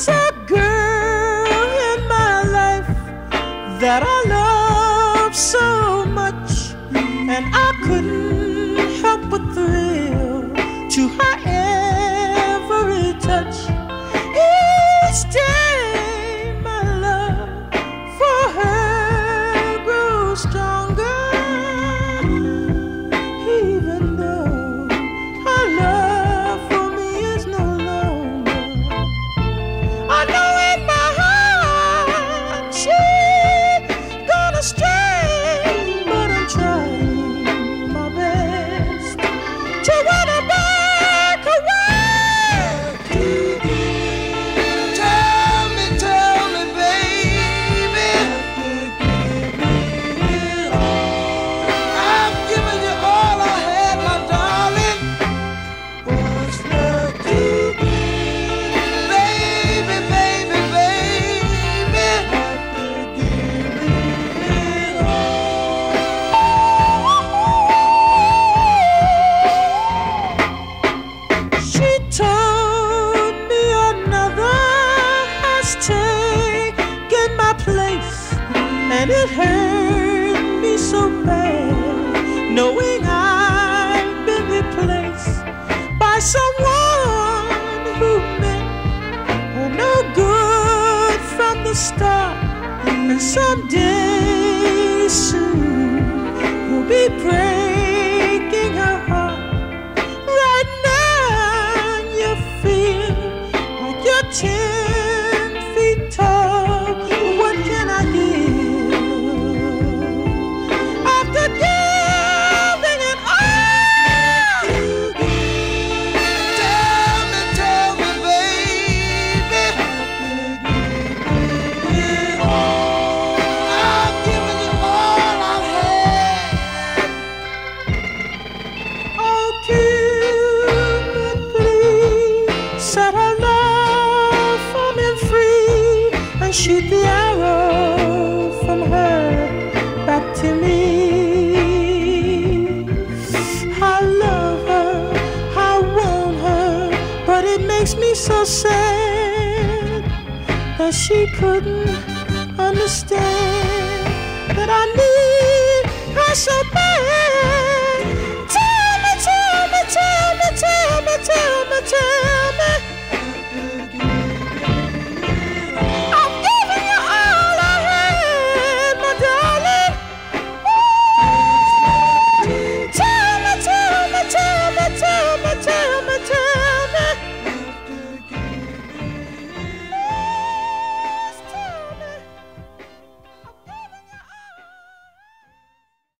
was a girl in my life that I loved so much, and I couldn't help but thrill to her every touch. Each day my love for her grew stronger, even though her love for me is no longer. I know in my heart she's gone astray, but I'm trying my best to win her back away. Tell me, baby, I've given you all I had, my darling. What's left to give? Baby, baby, baby, have to give it all. She told me another has taken my place, and it hurt me so bad, knowing I've been replaced by someone who meant no good from the start. And someday soon you'll be breaking her heart. Right now you feel like you're 10 feet tall. What can I give after giving it all? Tell me, baby, I've given you all I've had. Oh, Cupid, please set her love from him free and shoot the arrow from her back to me. I love her, I want her, but it makes me so sad that she couldn't understand that I need her so bad.